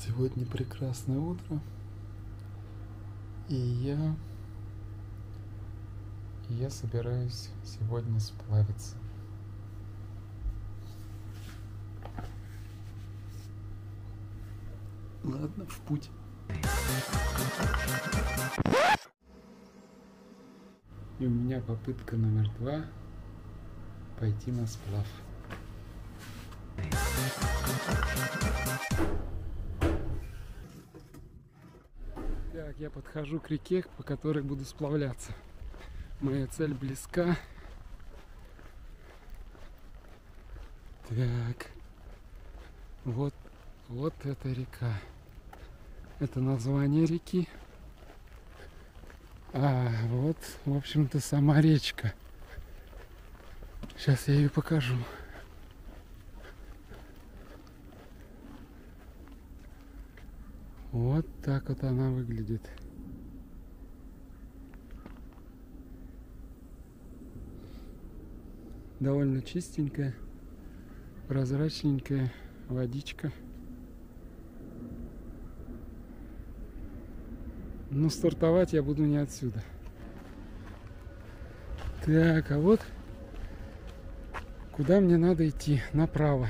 Сегодня прекрасное утро, и я собираюсь сегодня сплавиться. Ладно, в путь. И у меня попытка номер 2 пойти на сплав. Так, я подхожу к реке, по которой буду сплавляться. Моя цель близка. Так, вот эта река. Это название реки. А вот, в общем-то, сама речка. Сейчас я ее покажу. Вот так вот она выглядит. Довольно чистенькая, прозрачненькая водичка. Но стартовать я буду не отсюда. Так, а вот куда мне надо идти? Направо.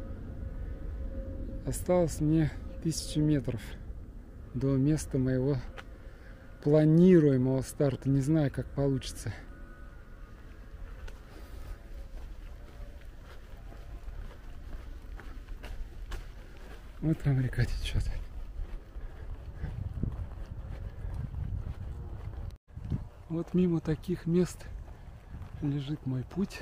Осталось мне 1000 метров до места моего планируемого старта. Не знаю, как получится. Вот там река течет. Вот мимо таких мест лежит мой путь.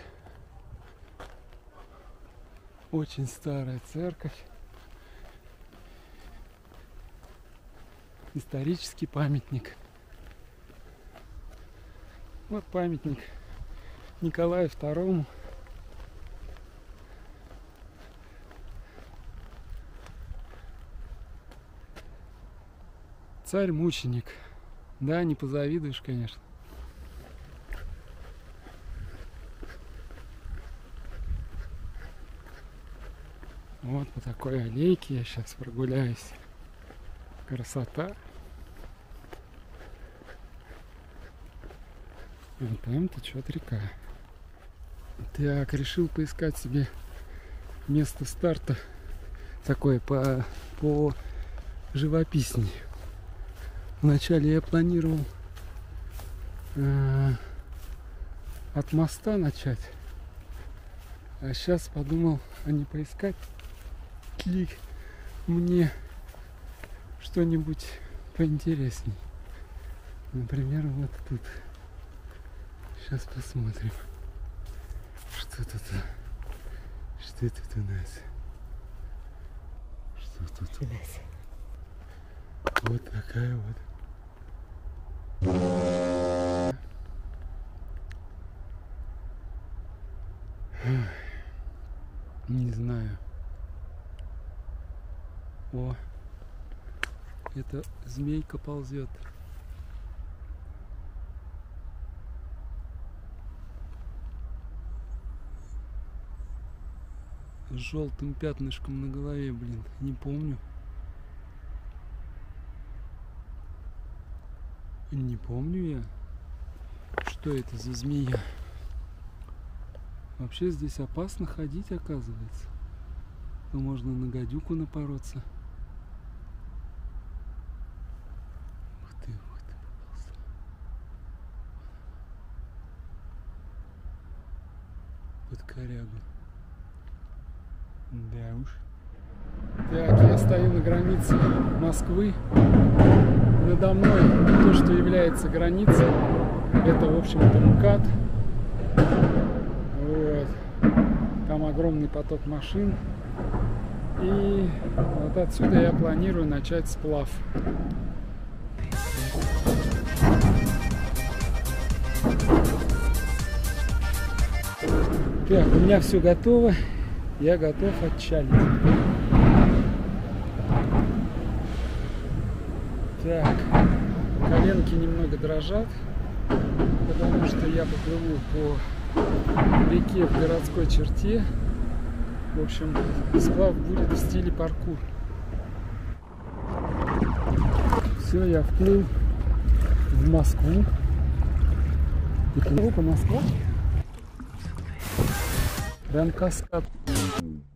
Очень старая церковь. Исторический памятник. Вот памятник Николаю II. Царь-мученик. Да, не позавидуешь, конечно. Вот по такой аллейке я сейчас прогуляюсь. Красота. А там течет река. Так, решил поискать себе место старта такое по живописней. Вначале я планировал от моста начать, а сейчас подумал, а не поискать ли мне что-нибудь поинтересней. Например, вот тут. Сейчас посмотрим, что тут у нас. Что тут у нас? Вот такая вот. Не знаю. О, это змейка ползет. С желтым пятнышком на голове, блин, не помню. Не помню я, что это за змея. Вообще здесь опасно ходить, оказывается. То можно на гадюку напороться. Ух ты, попался. Под корягу. Да уж. Так, я стою на границе Москвы. Надо мной то, что является границей. Это, в общем-то, МКАД. Вот. Там огромный поток машин. И вот отсюда я планирую начать сплав. Так, у меня все готово. Я готов отчалить. Так, коленки немного дрожат, потому что я поплыву по реке в городской черте. В общем, сплав будет в стиле паркур. Все, я вплыл в Москву. Москва. Прям каскад.